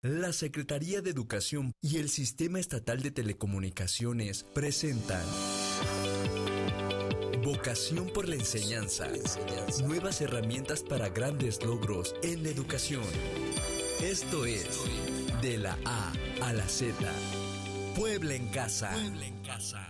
La Secretaría de Educación y el Sistema Estatal de Telecomunicaciones presentan Vocación por la enseñanza. Nuevas herramientas para grandes logros en la educación. Esto es De la A a la Z. Puebla en casa. Puebla en casa.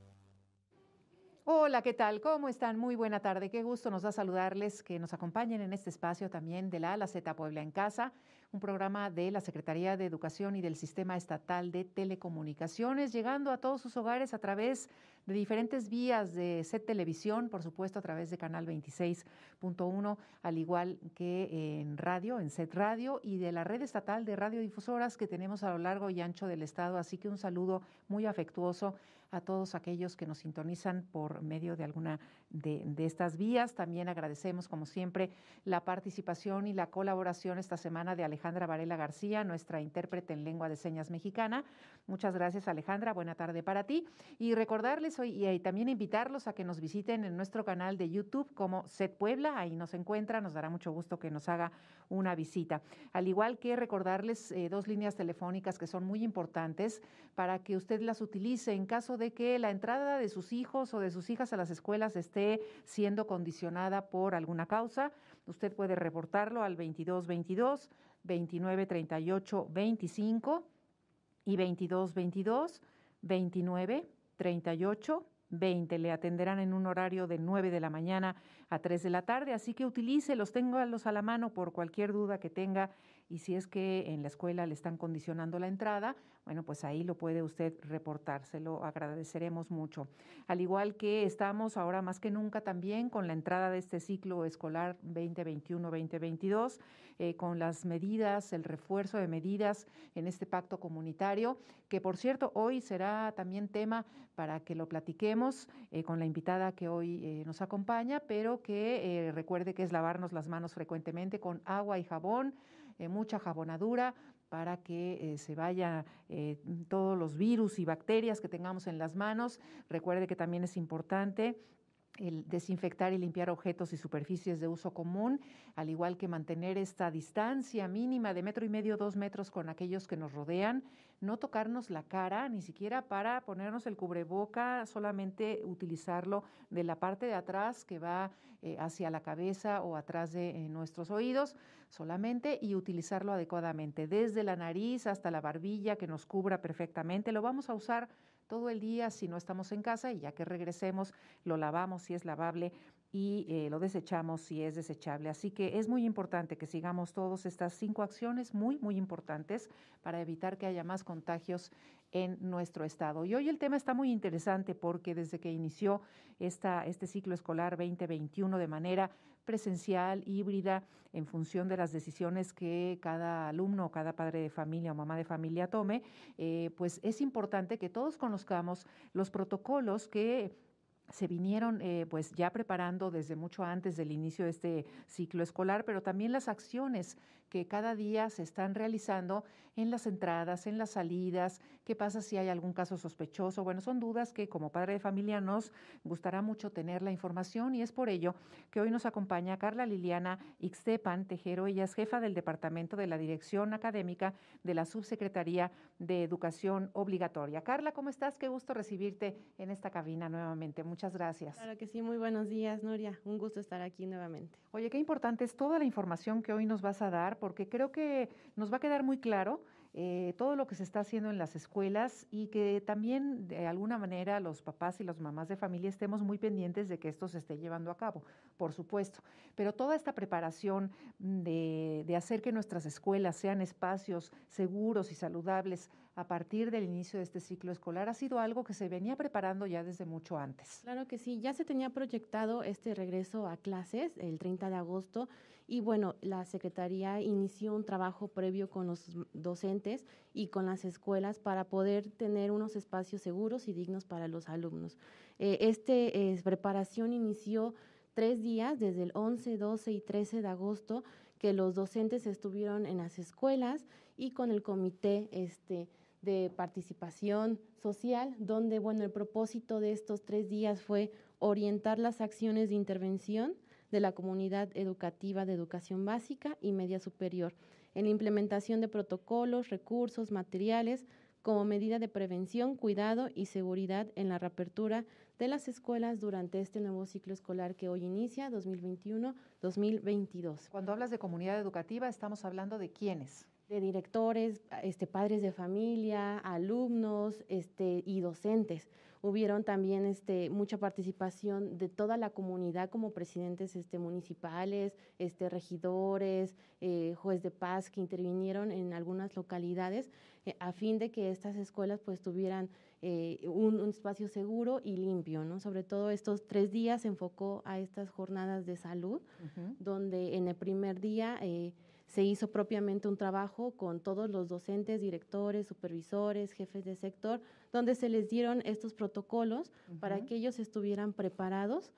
Hola, ¿qué tal? ¿Cómo están? Muy buena tarde. Qué gusto nos da saludarles, que nos acompañen en este espacio también de la A a la Z Puebla en Casa, un programa de la Secretaría de Educación y del Sistema Estatal de Telecomunicaciones, llegando a todos sus hogares a través de diferentes vías de SET Televisión, por supuesto a través de Canal 26.1, al igual que en radio, en SET Radio, y de la red estatal de radiodifusoras que tenemos a lo largo y ancho del estado. Así que un saludo muy afectuoso a todos aquellos que nos sintonizan por medio de alguna de estas vías. También agradecemos, como siempre, la participación y la colaboración esta semana de Alejandra Varela García, nuestra intérprete en lengua de señas mexicana. Muchas gracias, Alejandra. Buena tarde para ti. Y recordarles hoy y también invitarlos a que nos visiten en nuestro canal de YouTube como SET Puebla. Ahí nos encuentra. Nos dará mucho gusto que nos haga una visita. Al igual que recordarles dos líneas telefónicas que son muy importantes para que usted las utilice en caso de que la entrada de sus hijos o de sus hijas a las escuelas esté siendo condicionada por alguna causa. Usted puede reportarlo al 2222 2938 25 y 2222 2938 20. Le atenderán en un horario de 9 de la mañana a 3 de la tarde, así que utilícelos, téngalos a la mano por cualquier duda que tenga, y si es que en la escuela le están condicionando la entrada, bueno, pues ahí lo puede usted reportar, se lo agradeceremos mucho. Al igual que estamos ahora más que nunca también con la entrada de este ciclo escolar 2021-2022, con las medidas, el refuerzo de medidas en este pacto comunitario, que por cierto hoy será también tema para que lo platiquemos con la invitada que hoy nos acompaña, pero que recuerde que es lavarnos las manos frecuentemente con agua y jabón, mucha jabonadura, para que se vayan todos los virus y bacterias que tengamos en las manos. Recuerde que también es importante el desinfectar y limpiar objetos y superficies de uso común, al igual que mantener esta distancia mínima de 1,5 metros, 2 metros con aquellos que nos rodean, no tocarnos la cara, ni siquiera para ponernos el cubreboca, solamente utilizarlo de la parte de atrás que va hacia la cabeza o atrás de nuestros oídos solamente, y utilizarlo adecuadamente, desde la nariz hasta la barbilla, que nos cubra perfectamente. Lo vamos a usar todo el día si no estamos en casa, y ya que regresemos lo lavamos si es lavable y lo desechamos si es desechable. Así que es muy importante que sigamos todas estas 5 acciones muy, muy importantes para evitar que haya más contagios en nuestro estado. Y hoy el tema está muy interesante porque desde que inició este ciclo escolar 2021 de manera presencial, híbrida, en función de las decisiones que cada alumno o cada padre de familia o mamá de familia tome, pues es importante que todos conozcamos los protocolos que se vinieron pues ya preparando desde mucho antes del inicio de este ciclo escolar, pero también las acciones que cada día se están realizando en las entradas, en las salidas. ¿Qué pasa si hay algún caso sospechoso? Bueno, son dudas que como padre de familia nos gustará mucho tener la información, y es por ello que hoy nos acompaña Carla Liliana Ixtepan Tejero. Ella es jefa del Departamento de la Dirección Académica de la Subsecretaría de Educación Obligatoria. Carla, ¿cómo estás? Qué gusto recibirte en esta cabina nuevamente. Muchas gracias. Claro que sí, muy buenos días, Nuria. Un gusto estar aquí nuevamente. Oye, qué importante es toda la información que hoy nos vas a dar, porque creo que nos va a quedar muy claro todo lo que se está haciendo en las escuelas, y que también de alguna manera los papás y las mamás de familia estemos muy pendientes de que esto se esté llevando a cabo, por supuesto. Pero toda esta preparación de hacer que nuestras escuelas sean espacios seguros y saludables a partir del inicio de este ciclo escolar ha sido algo que se venía preparando ya desde mucho antes. Claro que sí, ya se tenía proyectado este regreso a clases el 30 de agosto, y bueno, la Secretaría inició un trabajo previo con los docentes y con las escuelas para poder tener unos espacios seguros y dignos para los alumnos. Preparación inició 3 días, desde el 11, 12 y 13 de agosto, que los docentes estuvieron en las escuelas y con el comité de participación social, donde, bueno, el propósito de estos 3 días fue orientar las acciones de intervención de la comunidad educativa de educación básica y media superior. en la implementación de protocolos, recursos, materiales, como medida de prevención, cuidado y seguridad en la reapertura de las escuelas durante este nuevo ciclo escolar que hoy inicia, 2021-2022. Cuando hablas de comunidad educativa, estamos hablando de quiénes. De directores, padres de familia, alumnos, y docentes. Hubieron también mucha participación de toda la comunidad, como presidentes municipales, regidores, juez de paz, que intervinieron en algunas localidades a fin de que estas escuelas pues tuvieran un espacio seguro y limpio, ¿no? Sobre todo estos 3 días se enfocó a estas jornadas de salud, donde en el primer día se hizo propiamente un trabajo con todos los docentes, directores, supervisores, jefes de sector, donde se les dieron estos protocolos para que ellos estuvieran preparados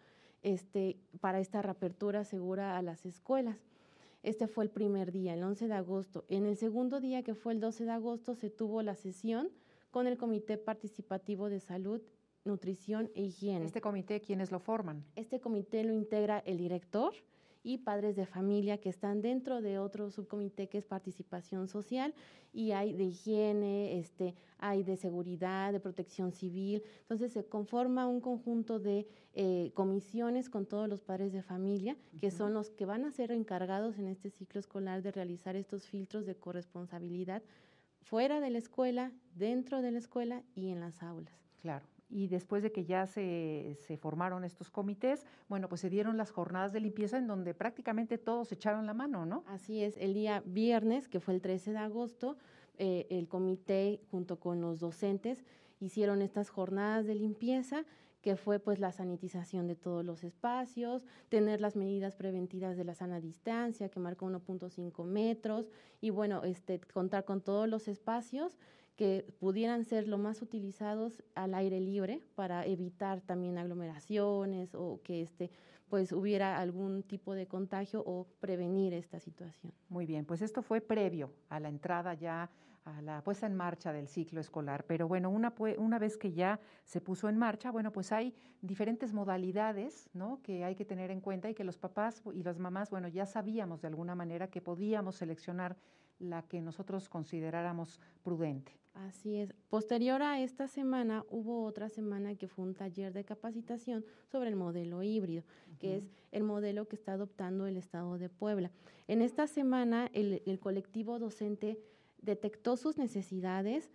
para esta reapertura segura a las escuelas. Este fue el primer día, el 11 de agosto. En el segundo día, que fue el 12 de agosto, se tuvo la sesión con el Comité Participativo de Salud, Nutrición e Higiene. ¿Este comité quiénes lo forman? Este comité lo integra el director y padres de familia, que están dentro de otro subcomité que es participación social, y hay de higiene, hay de seguridad, de protección civil. Entonces se conforma un conjunto de comisiones con todos los padres de familia, que son los que van a ser encargados en este ciclo escolar de realizar estos filtros de corresponsabilidad fuera de la escuela, dentro de la escuela y en las aulas. Claro. Y después de que ya se formaron estos comités, bueno, pues se dieron las jornadas de limpieza en donde prácticamente todos echaron la mano, ¿no? Así es, el día viernes, que fue el 13 de agosto, el comité junto con los docentes hicieron estas jornadas de limpieza, que fue pues la sanitización de todos los espacios, tener las medidas preventivas de la sana distancia, que marca 1.5 metros, y bueno, contar con todos los espacios que pudieran ser lo más utilizados al aire libre para evitar también aglomeraciones o que pues hubiera algún tipo de contagio o prevenir esta situación. Muy bien, pues esto fue previo a la entrada ya a la puesta en marcha del ciclo escolar, pero bueno, una vez que ya se puso en marcha, bueno, pues hay diferentes modalidades, ¿no?, que hay que tener en cuenta y que los papás y las mamás, bueno, ya sabíamos de alguna manera que podíamos seleccionar la que nosotros consideráramos prudente. Así es. Posterior a esta semana, hubo otra semana que fue un taller de capacitación sobre el modelo híbrido, que es el modelo que está adoptando el Estado de Puebla. En esta semana, el colectivo docente detectó sus necesidades,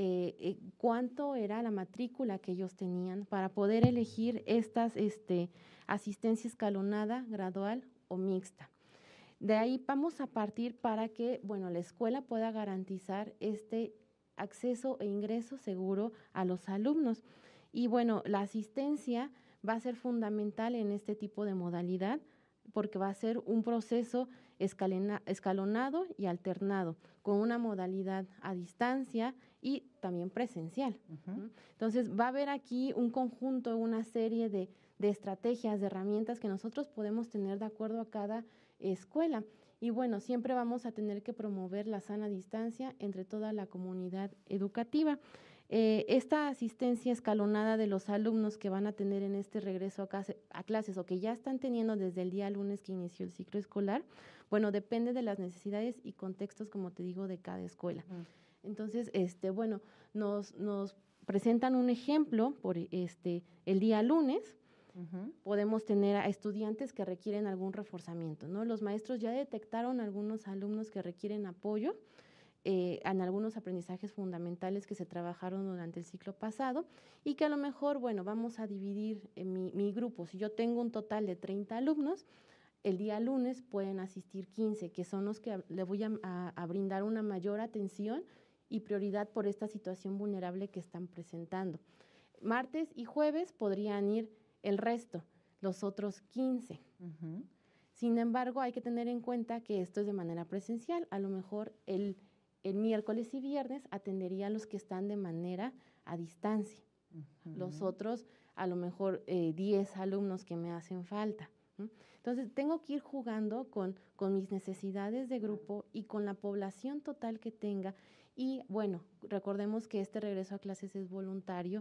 cuánto era la matrícula que ellos tenían para poder elegir estas asistencia escalonada, gradual o mixta. De ahí vamos a partir para que, bueno, la escuela pueda garantizar acceso e ingreso seguro a los alumnos. Y bueno, la asistencia va a ser fundamental en este tipo de modalidad porque va a ser un proceso escalonado y alternado, con una modalidad a distancia y también presencial. Entonces, va a haber aquí un conjunto, una serie de estrategias, de herramientas que nosotros podemos tener de acuerdo a cada escuela. Y bueno, siempre vamos a tener que promover la sana distancia entre toda la comunidad educativa. Esta asistencia escalonada de los alumnos que van a tener en este regreso a clases o que ya están teniendo desde el día lunes que inició el ciclo escolar, bueno, depende de las necesidades y contextos, como te digo, de cada escuela. Entonces, bueno, nos presentan un ejemplo por el día lunes. Podemos tener a estudiantes que requieren algún reforzamiento, ¿no? Los maestros ya detectaron algunos alumnos que requieren apoyo en algunos aprendizajes fundamentales que se trabajaron durante el ciclo pasado y que a lo mejor, bueno, vamos a dividir mi grupo. Si yo tengo un total de 30 alumnos, el día lunes pueden asistir 15, que son los que le voy a brindar una mayor atención y prioridad por esta situación vulnerable que están presentando. Martes y jueves podrían ir el resto, los otros 15. Sin embargo, hay que tener en cuenta que esto es de manera presencial. A lo mejor el miércoles y viernes atendería a los que están de manera a distancia. Los otros, a lo mejor 10 alumnos que me hacen falta. Entonces, tengo que ir jugando con mis necesidades de grupo y con la población total que tenga. Y bueno, recordemos que este regreso a clases es voluntario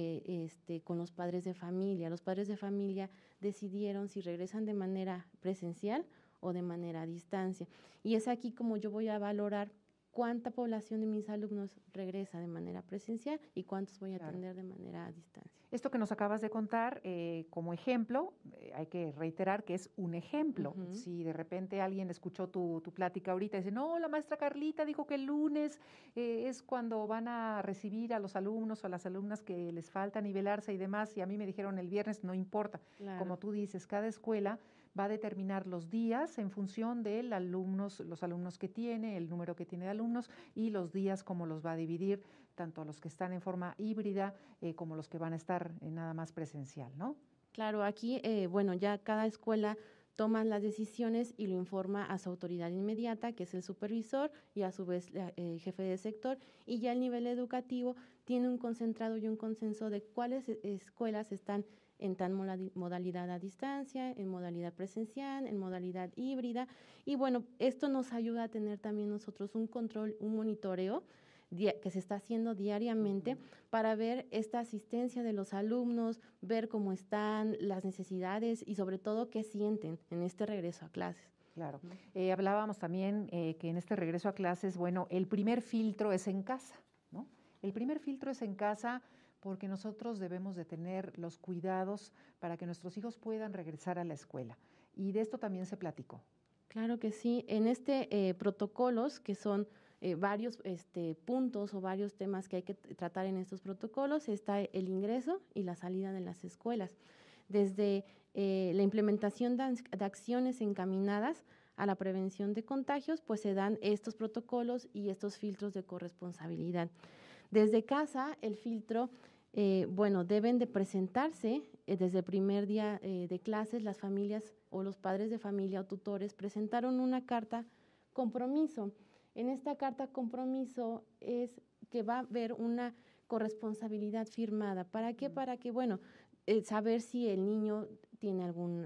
con los padres de familia. Los padres de familia decidieron si regresan de manera presencial o de manera a distancia. Y es aquí como yo voy a valorar cuánta población de mis alumnos regresa de manera presencial y cuántos voy a atender de manera a distancia. Esto que nos acabas de contar como ejemplo, hay que reiterar que es un ejemplo. Si de repente alguien escuchó tu plática ahorita y dice, no, la maestra Carlita dijo que el lunes es cuando van a recibir a los alumnos o a las alumnas que les falta nivelarse y demás, y a mí me dijeron el viernes, no importa. Claro. Como tú dices, cada escuela va a determinar los días en función de los alumnos que tiene, el número que tiene de alumnos y los días como los va a dividir, tanto los que están en forma híbrida como los que van a estar nada más presencial, ¿no? Claro, aquí, bueno, ya cada escuela toma las decisiones y lo informa a su autoridad inmediata, que es el supervisor y a su vez jefe de sector, y ya el nivel educativo tiene un concentrado y un consenso de cuáles escuelas están en tal modalidad a distancia, en modalidad presencial, en modalidad híbrida. Y bueno, esto nos ayuda a tener también nosotros un control, un monitoreo que se está haciendo diariamente para ver esta asistencia de los alumnos, ver cómo están las necesidades y sobre todo qué sienten en este regreso a clases. Claro. Hablábamos también que en este regreso a clases, bueno, el primer filtro es en casa, ¿no? El primer filtro es en casa porque nosotros debemos de tener los cuidados para que nuestros hijos puedan regresar a la escuela. Y de esto también se platicó. Claro que sí. En protocolos, que son varios puntos o varios temas que hay que tratar en estos protocolos, está el ingreso y la salida de las escuelas. Desde la implementación de acciones encaminadas a la prevención de contagios, pues se dan estos protocolos y estos filtros de corresponsabilidad. Desde casa, el filtro, deben de presentarse desde el primer día de clases. Las familias o los padres de familia o tutores presentaron una carta compromiso. En esta carta compromiso es que va a haber una corresponsabilidad firmada. ¿Para qué? Para que, saber si el niño tiene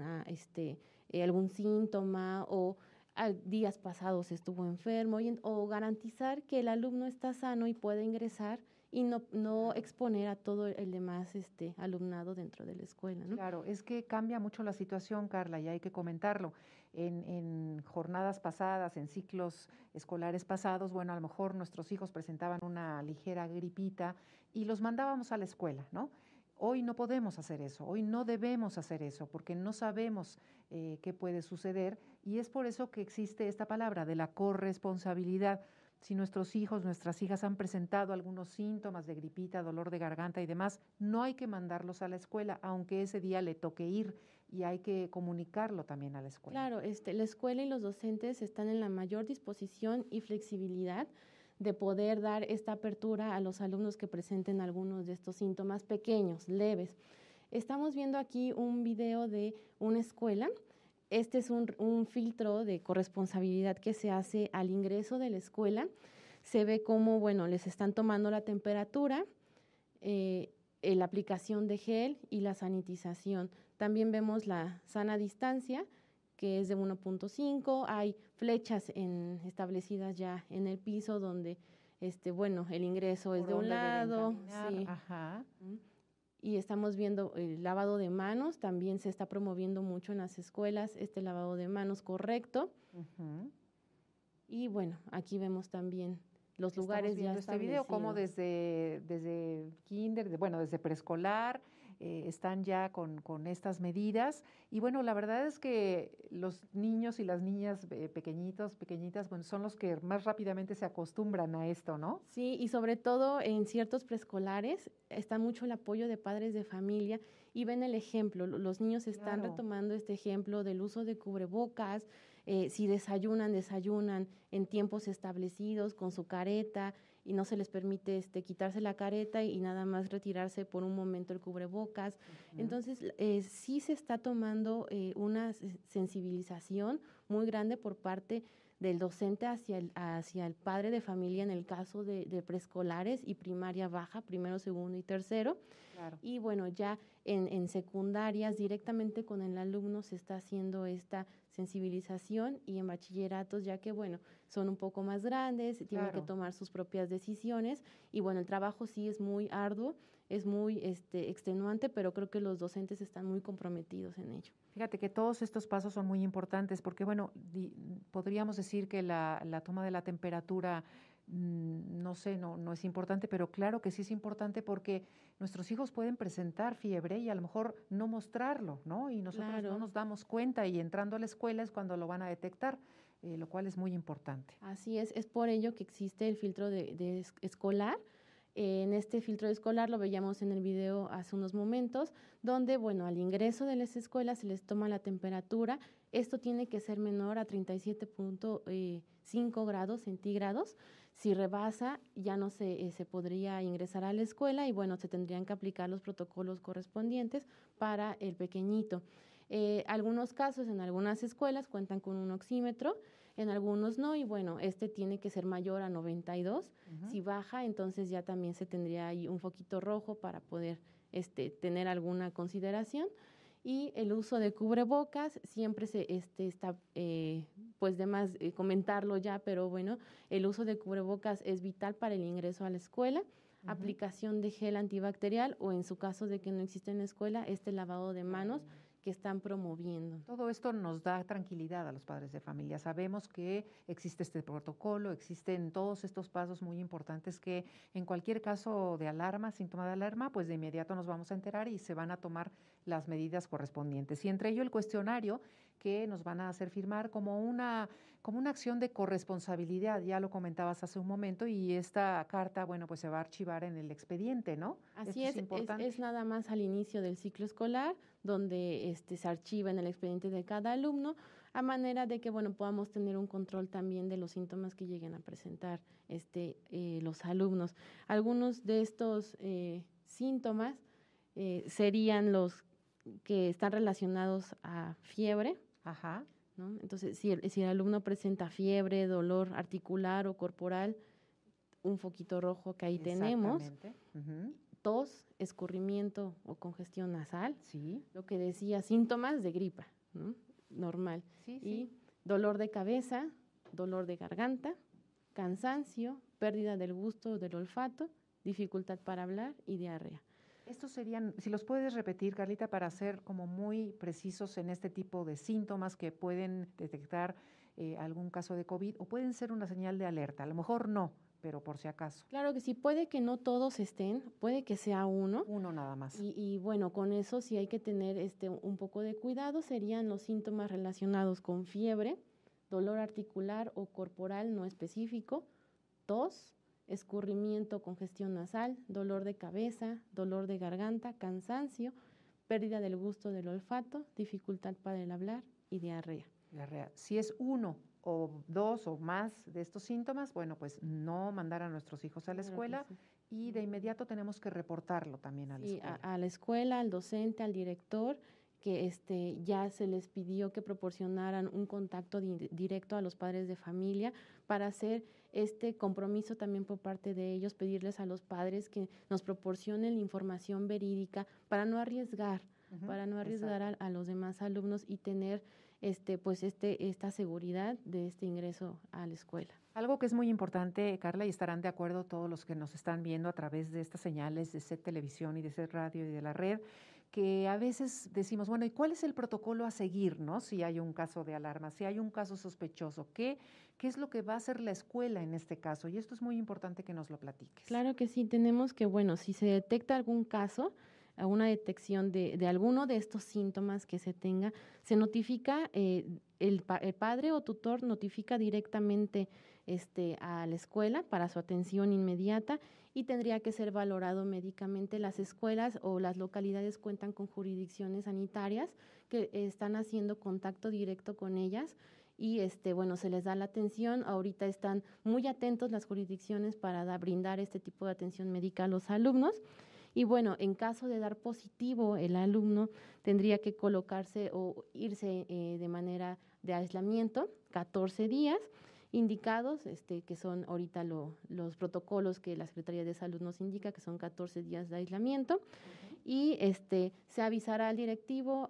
algún síntoma o días pasados estuvo enfermo o garantizar que el alumno está sano y puede ingresar y no exponer a todo el demás alumnado dentro de la escuela, ¿no? Claro, es que cambia mucho la situación, Carla, y hay que comentarlo. En jornadas pasadas, en ciclos escolares pasados, bueno, a lo mejor nuestros hijos presentaban una ligera gripita y los mandábamos a la escuela, ¿no? Hoy no podemos hacer eso, hoy no debemos hacer eso, porque no sabemos qué puede suceder y es por eso que existe esta palabra de la corresponsabilidad. Si nuestros hijos, nuestras hijas han presentado algunos síntomas de gripita, dolor de garganta y demás, no hay que mandarlos a la escuela, aunque ese día le toque ir y hay que comunicarlo también a la escuela. Claro, la escuela y los docentes están en la mayor disposición y flexibilidad de poder dar esta apertura a los alumnos que presenten algunos de estos síntomas pequeños, leves. Estamos viendo aquí un video de una escuela. Este es un filtro de corresponsabilidad que se hace al ingreso de la escuela. Se ve cómo, les están tomando la temperatura, la aplicación de gel y la sanitización. También vemos la sana distancia, que es de 1.5. Hay flechas establecidas ya en el piso donde, el ingreso es de un lado. Sí. Ajá. Y estamos viendo el lavado de manos, también se está promoviendo mucho en las escuelas este lavado de manos correcto. Y aquí vemos también los lugares ya establecidos. Este video como desde kinder, desde preescolar, están ya con estas medidas. Y la verdad es que los niños y las niñas pequeñitas, son los que más rápidamente se acostumbran a esto, ¿no? Sí, y sobre todo en ciertos preescolares está mucho el apoyo de padres de familia y ven el ejemplo. Los niños están retomando este ejemplo del uso de cubrebocas. Si desayunan en tiempos establecidos con su careta y no se les permite quitarse la careta y nada más retirarse por un momento el cubrebocas. Entonces, sí se está tomando una sensibilización muy grande por parte del docente hacia el padre de familia en el caso de preescolares y primaria baja, primero, segundo y tercero. Claro. Y ya en secundarias directamente con el alumno se está haciendo esta sensibilización, y en bachilleratos, ya que, bueno, son un poco más grandes, tienen que tomar sus propias decisiones, y bueno, el trabajo sí es muy arduo, es muy extenuante, pero creo que los docentes están muy comprometidos en ello. Fíjate que todos estos pasos son muy importantes porque, bueno, podríamos decir que la toma de la temperatura, no sé, no es importante, pero claro que sí es importante porque nuestros hijos pueden presentar fiebre y a lo mejor no mostrarlo, ¿no? Y nosotros no nos damos cuenta, y entrando a la escuela es cuando lo van a detectar, lo cual es muy importante. Así es por ello que existe el filtro de escolar. En este filtro escolar lo veíamos en el video hace unos momentos, donde, bueno, al ingreso de las escuelas se les toma la temperatura. Esto tiene que ser menor a 37.5 grados centígrados. Si rebasa, ya no se podría ingresar a la escuela y, bueno, se tendrían que aplicar los protocolos correspondientes para el pequeñito. Algunos casos, en algunas escuelas cuentan con un oxímetro, en algunos no, y bueno, tiene que ser mayor a 92. Si baja, entonces ya también se tendría ahí un foquito rojo para poder tener alguna consideración. Y el uso de cubrebocas, siempre está, pues de más comentarlo ya, pero bueno, el uso de cubrebocas es vital para el ingreso a la escuela. Aplicación de gel antibacterial, o en su caso de que no existe en la escuela, lavado de manos que están promoviendo. Todo esto nos da tranquilidad a los padres de familia. Sabemos que existe este protocolo, existen todos estos pasos muy importantes que en cualquier caso de alarma, síntoma de alarma, pues de inmediato nos vamos a enterar y se van a tomar las medidas correspondientes. Y entre ello el cuestionario que nos van a hacer firmar como una acción de corresponsabilidad, ya lo comentabas hace un momento, y esta carta, bueno, pues se va a archivar en el expediente, ¿no? Así es nada más al inicio del ciclo escolar, donde se archiva en el expediente de cada alumno, a manera de que, bueno, podamos tener un control también de los síntomas que lleguen a presentar los alumnos. Algunos de estos síntomas serían los que están relacionados a fiebre. Ajá. ¿No? Entonces, si el alumno presenta fiebre, dolor articular o corporal, un foquito rojo que ahí tenemos. Tos, escurrimiento o congestión nasal. Sí. Lo que decía, síntomas de gripa, ¿no? Normal. Sí, y dolor de cabeza, dolor de garganta, cansancio, pérdida del gusto o del olfato, dificultad para hablar y diarrea. Estos serían, si los puedes repetir, Carlita, para ser como muy precisos en este tipo de síntomas que pueden detectar algún caso de COVID o pueden ser una señal de alerta. A lo mejor no, pero por si acaso. Claro que sí, puede que no todos estén, puede que sea uno. Uno nada más. Y bueno, con eso sí hay que tener un poco de cuidado. Serían los síntomas relacionados con fiebre, dolor articular o corporal no específico, tos, escurrimiento, congestión nasal, dolor de cabeza, dolor de garganta, cansancio, pérdida del gusto del olfato, dificultad para el hablar y diarrea. Si es uno o dos o más de estos síntomas, bueno, pues no mandar a nuestros hijos a la escuela y de inmediato tenemos que reportarlo también a la escuela. A la escuela, al docente, al director, que ya se les pidió que proporcionaran un contacto directo a los padres de familia para hacer este compromiso también por parte de ellos, pedirles a los padres que nos proporcionen la información verídica para no arriesgar, a los demás alumnos y tener esta seguridad de este ingreso a la escuela. Algo que es muy importante, Carla, y estarán de acuerdo todos los que nos están viendo a través de estas señales de SET Televisión y de SET Radio y de la red, que a veces decimos, bueno, ¿y cuál es el protocolo a seguir, no? Si hay un caso de alarma, si hay un caso sospechoso, ¿qué es lo que va a hacer la escuela en este caso? Y esto es muy importante que nos lo platiques. Claro que sí, tenemos que, bueno, si se detecta algún caso, alguna detección de alguno de estos síntomas que se tenga, se notifica, el padre o tutor notifica directamente a la escuela para su atención inmediata y tendría que ser valorado médicamente. Las escuelas o las localidades cuentan con jurisdicciones sanitarias que están haciendo contacto directo con ellas y se les da la atención. Ahorita están muy atentos las jurisdicciones para brindar este tipo de atención médica a los alumnos. Y bueno, en caso de dar positivo, el alumno tendría que colocarse o irse de manera de aislamiento 14 días indicados, que son ahorita los protocolos que la Secretaría de Salud nos indica, que son 14 días de aislamiento, y se avisará al directivo,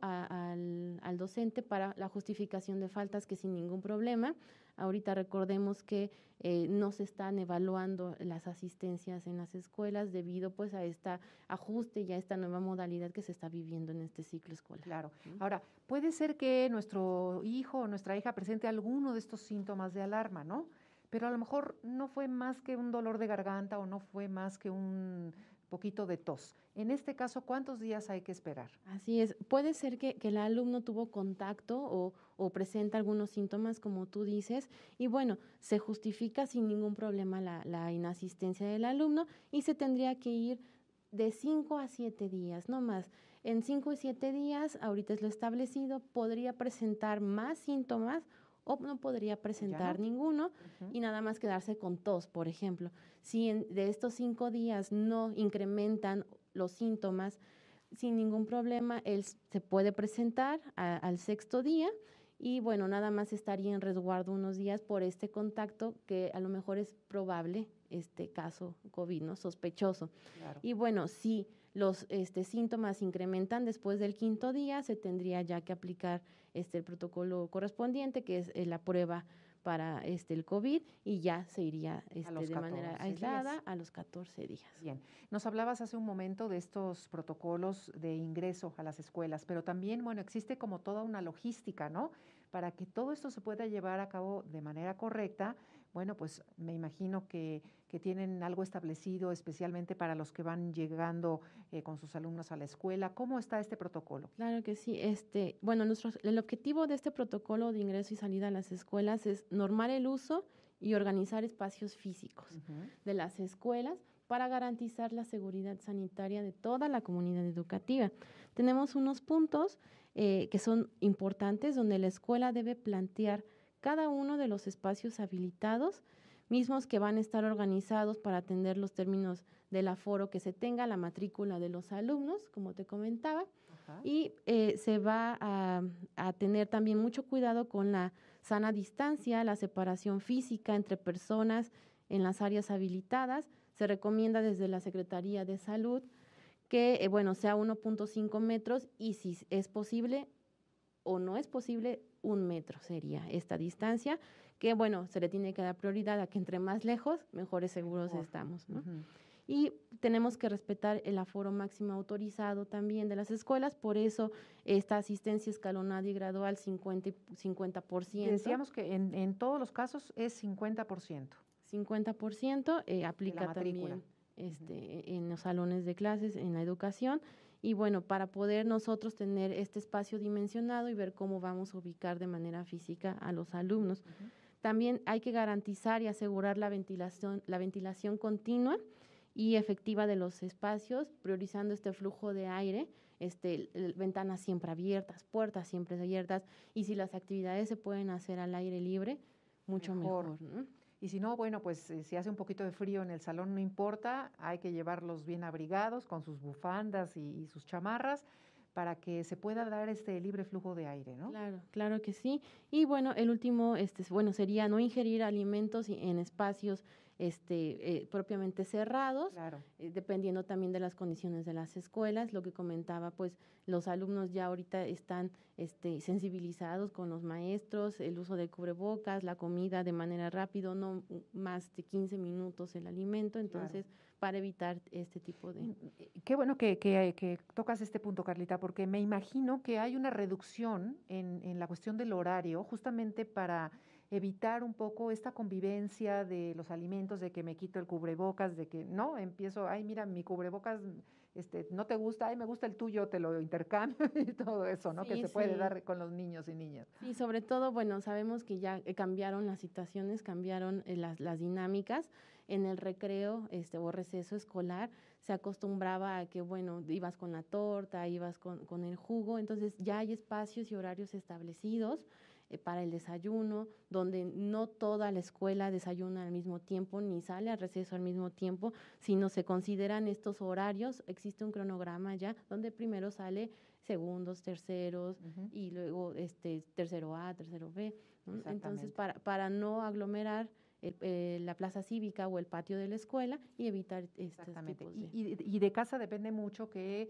al docente para la justificación de faltas, que sin ningún problema. Ahorita recordemos que no se están evaluando las asistencias en las escuelas debido pues a este ajuste y a esta nueva modalidad que se está viviendo en este ciclo escolar. Claro. Ahora, puede ser que nuestro hijo o nuestra hija presente alguno de estos síntomas de alarma, ¿no? Pero a lo mejor no fue más que un dolor de garganta o no fue más que un poquito de tos. En este caso, ¿cuántos días hay que esperar? Así es. Puede ser que el alumno tuvo contacto o presenta algunos síntomas, como tú dices, y bueno, se justifica sin ningún problema la inasistencia del alumno y se tendría que ir de 5 a 7 días, no más. En 5 y 7 días, ahorita es lo establecido, podría presentar más síntomas o no podría presentar ninguno y nada más quedarse con tos, por ejemplo. Si de estos 5 días no incrementan los síntomas, sin ningún problema, él se puede presentar al 6º día y bueno, nada más estaría en resguardo unos días por este contacto que a lo mejor es probable, caso COVID, ¿no? Sospechoso. Claro. Y bueno, si los síntomas incrementan después del 5º día, se tendría ya que aplicar el protocolo correspondiente, que es la prueba para el COVID, y ya se iría de manera aislada a los 14 días. Bien, nos hablabas hace un momento de estos protocolos de ingreso a las escuelas, pero también, bueno, existe como toda una logística, ¿no? Para que todo esto se pueda llevar a cabo de manera correcta, bueno, pues me imagino que tienen algo establecido especialmente para los que van llegando con sus alumnos a la escuela. ¿Cómo está este protocolo? Claro que sí. Bueno, el objetivo de este protocolo de ingreso y salida a las escuelas es normar el uso y organizar espacios físicos de las escuelas para garantizar la seguridad sanitaria de toda la comunidad educativa. Tenemos unos puntos que son importantes donde la escuela debe plantear cada uno de los espacios habilitados, mismos que van a estar organizados para atender los términos del aforo que se tenga, la matrícula de los alumnos, como te comentaba, y se va a tener también mucho cuidado con la sana distancia, la separación física entre personas en las áreas habilitadas. Se recomienda desde la Secretaría de Salud que, sea 1.5 metros y si es posible o no es posible, 1 metro sería esta distancia, que se le tiene que dar prioridad a que entre más lejos, mejores seguros estamos, ¿no? Y tenemos que respetar el aforo máximo autorizado también de las escuelas, por eso esta asistencia escalonada y gradual 50%. Decíamos que en todos los casos es 50%. 50% aplica también en los salones de clases, en la educación. Y para poder nosotros tener este espacio dimensionado y ver cómo vamos a ubicar de manera física a los alumnos. También hay que garantizar y asegurar la ventilación continua y efectiva de los espacios, priorizando este flujo de aire, ventanas siempre abiertas, puertas siempre abiertas, y si las actividades se pueden hacer al aire libre, mucho mejor, ¿no? Y si no, pues si hace un poquito de frío en el salón, no importa, hay que llevarlos bien abrigados con sus bufandas y sus chamarras para que se pueda dar este libre flujo de aire, ¿no? Claro que sí. Y el último, sería no ingerir alimentos en espacios propiamente cerrados, dependiendo también de las condiciones de las escuelas. Lo que comentaba, pues los alumnos ya ahorita están sensibilizados con los maestros, el uso de cubrebocas, la comida de manera rápida, no más de 15 minutos el alimento, entonces para evitar este tipo de... Qué bueno que tocas este punto, Carlita, porque me imagino que hay una reducción en la cuestión del horario, justamente para evitar un poco esta convivencia de los alimentos, de que me quito el cubrebocas, de que no, empiezo, ay, mira, mi cubrebocas no te gusta, ay, me gusta el tuyo, te lo intercambio y todo eso, ¿no? Sí, que se puede dar con los niños y niñas. Sí, sobre todo, sabemos que ya cambiaron las situaciones, cambiaron las dinámicas. En el recreo o receso escolar se acostumbraba a que, ibas con la torta, ibas con el jugo, entonces ya hay espacios y horarios establecidos. para el desayuno, donde no toda la escuela desayuna al mismo tiempo ni sale al receso al mismo tiempo, sino se consideran estos horarios. Existe un cronograma ya donde primero sale segundos, terceros y luego tercero A, tercero B, ¿no? Entonces, para no aglomerar la plaza cívica o el patio de la escuela y evitar estos tipos de... Y de casa depende mucho que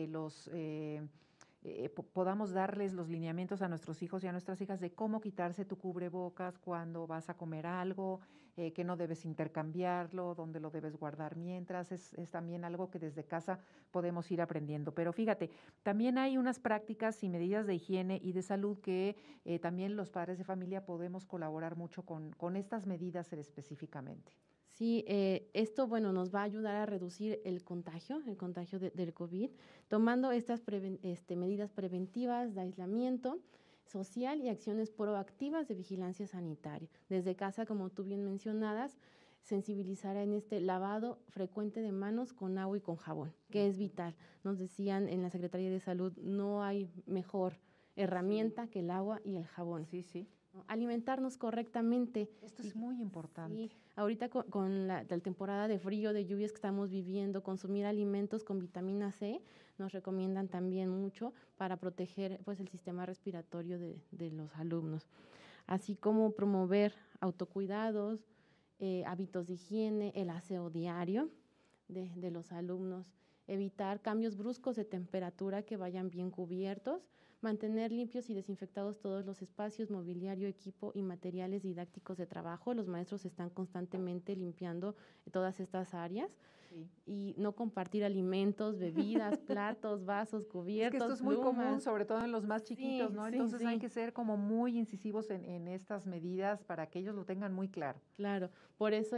podamos darles los lineamientos a nuestros hijos y a nuestras hijas de cómo quitarse tu cubrebocas cuando vas a comer algo, que no debes intercambiarlo, dónde lo debes guardar mientras. Es también algo que desde casa podemos ir aprendiendo. Pero fíjate, también hay unas prácticas y medidas de higiene y de salud que también los padres de familia podemos colaborar mucho con estas medidas específicamente. Sí, esto, bueno, nos va a ayudar a reducir el contagio del COVID, tomando estas medidas preventivas de aislamiento social y acciones proactivas de vigilancia sanitaria. Desde casa, como tú bien mencionadas, sensibilizar en este lavado frecuente de manos con agua y con jabón, que es vital. Nos decían en la Secretaría de Salud, no hay mejor herramienta que el agua y el jabón. Sí, sí. Alimentarnos correctamente. Esto es muy importante. Sí, ahorita con la temporada de frío, de lluvias que estamos viviendo, consumir alimentos con vitamina C nos recomiendan también mucho para proteger pues el sistema respiratorio de los alumnos, así como promover autocuidados, hábitos de higiene, el aseo diario de los alumnos, evitar cambios bruscos de temperatura, que vayan bien cubiertos, mantener limpios y desinfectados todos los espacios, mobiliario, equipo y materiales didácticos de trabajo. Los maestros están constantemente limpiando todas estas áreas. Sí. Y no compartir alimentos, bebidas, platos, vasos, cubiertos, es que esto es muy común, sobre todo en los más chiquitos, sí, ¿no? Entonces hay que ser como muy incisivos en estas medidas para que ellos lo tengan muy claro. Claro, por eso,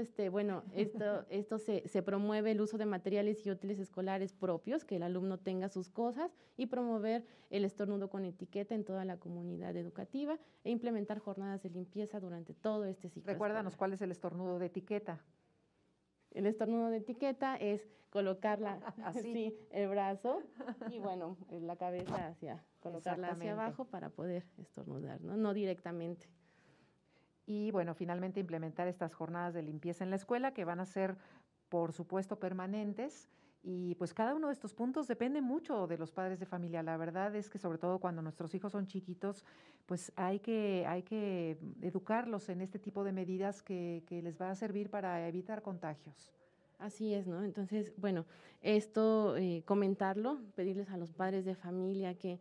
esto se promueve el uso de materiales y útiles escolares propios, que el alumno tenga sus cosas, y promover el estornudo con etiqueta en toda la comunidad educativa e implementar jornadas de limpieza durante todo este ciclo. Recuérdanos cuál es el estornudo de etiqueta. El estornudo de etiqueta es colocarla así, el brazo y bueno, la cabeza colocarla hacia abajo para poder estornudar, ¿no? No directamente. Y bueno, finalmente implementar estas jornadas de limpieza en la escuela, que van a ser, por supuesto, permanentes. Y pues cada uno de estos puntos depende mucho de los padres de familia. La verdad es que sobre todo cuando nuestros hijos son chiquitos, pues hay que educarlos en este tipo de medidas que les va a servir para evitar contagios. Así es, ¿no? Entonces, bueno, esto comentarlo, pedirles a los padres de familia que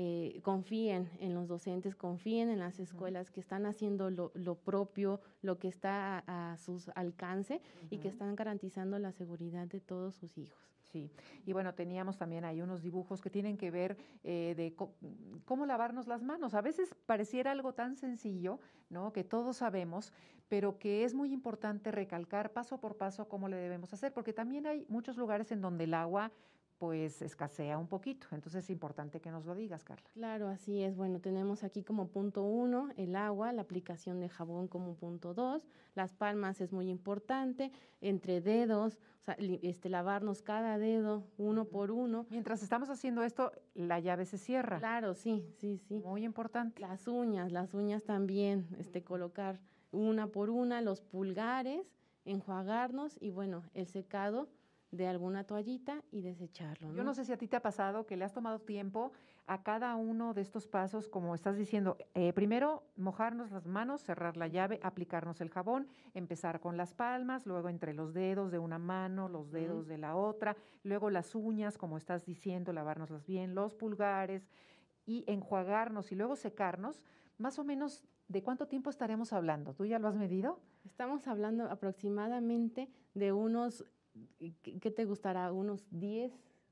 confíen en los docentes, confíen en las escuelas que están haciendo lo propio, lo que está a sus alcance y que están garantizando la seguridad de todos sus hijos. Sí, y bueno, teníamos también ahí unos dibujos que tienen que ver de cómo lavarnos las manos. A veces pareciera algo tan sencillo, ¿no? Que todos sabemos, pero que es muy importante recalcar paso por paso cómo le debemos hacer, porque también hay muchos lugares en donde el agua pues escasea un poquito. Entonces es importante que nos lo digas, Carla. Claro, así es. Bueno, tenemos aquí como punto 1 el agua, la aplicación de jabón como punto 2, las palmas es muy importante, entre dedos, o sea, lavarnos cada dedo uno por uno. Mientras estamos haciendo esto, la llave se cierra. Claro, sí. Muy importante. Las uñas también, colocar una por una, los pulgares, enjuagarnos y bueno, el secado de alguna toallita y desecharlo, ¿no? Yo no sé si a ti te ha pasado que le has tomado tiempo a cada uno de estos pasos, como estás diciendo, primero mojarnos las manos, cerrar la llave, aplicarnos el jabón, empezar con las palmas, luego entre los dedos de una mano, los dedos de la otra, luego las uñas, como estás diciendo, lavárnoslas bien, los pulgares y enjuagarnos y luego secarnos. Más o menos, ¿de cuánto tiempo estaremos hablando? ¿Tú ya lo has medido? Estamos hablando aproximadamente de unos... ¿Qué te gustará? ¿Unos 10,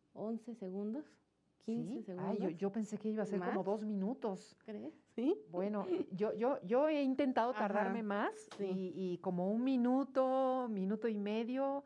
11 segundos? 15 segundos. Ay, yo pensé que iba a ser ¿Más? como 2 minutos. ¿Crees? Sí. Bueno, yo he intentado tardarme más y como 1 minuto, minuto y medio,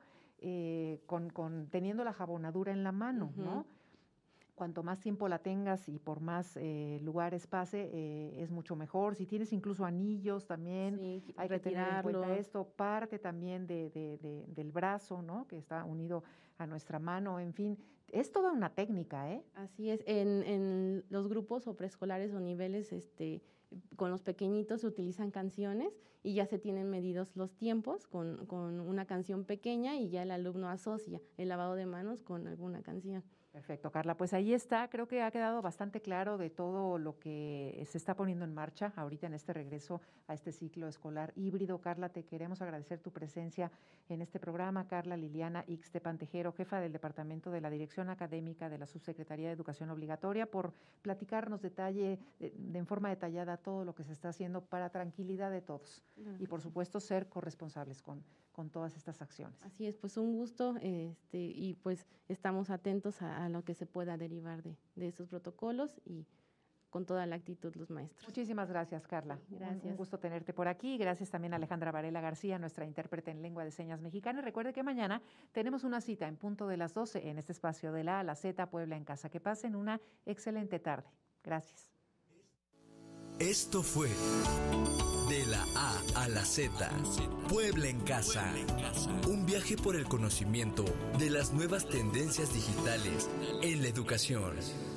teniendo la jabonadura en la mano, ¿no? Cuanto más tiempo la tengas y por más lugares pase, es mucho mejor. Si tienes incluso anillos también, hay que tener en cuenta esto. Parte también del brazo, ¿no? Que está unido a nuestra mano, en fin. Es toda una técnica, ¿eh? Así es. En los grupos o preescolares o niveles con los pequeñitos se utilizan canciones y ya se tienen medidos los tiempos con una canción pequeña y ya el alumno asocia el lavado de manos con alguna canción. Perfecto, Carla. Pues ahí está. Creo que ha quedado bastante claro de todo lo que se está poniendo en marcha ahorita en este regreso a este ciclo escolar híbrido. Carla, te queremos agradecer tu presencia en este programa. Carla Liliana Ixtepan Tejero, jefa del Departamento de la Dirección Académica de la Subsecretaría de Educación Obligatoria, por platicarnos en forma detallada todo lo que se está haciendo para tranquilidad de todos. Y, por supuesto, ser corresponsables con todas estas acciones. Así es, pues un gusto y pues estamos atentos a lo que se pueda derivar de estos protocolos y con toda la actitud los maestros. Muchísimas gracias, Carla. Sí, gracias. Un gusto tenerte por aquí. Gracias también a Alejandra Varela García, nuestra intérprete en lengua de señas mexicana. Y recuerde que mañana tenemos una cita en punto de las 12 en este espacio de la A a la Z, Puebla en Casa. Que pasen una excelente tarde. Gracias. Esto fue De la A a la Z, Puebla en Casa. Un viaje por el conocimiento de las nuevas tendencias digitales en la educación.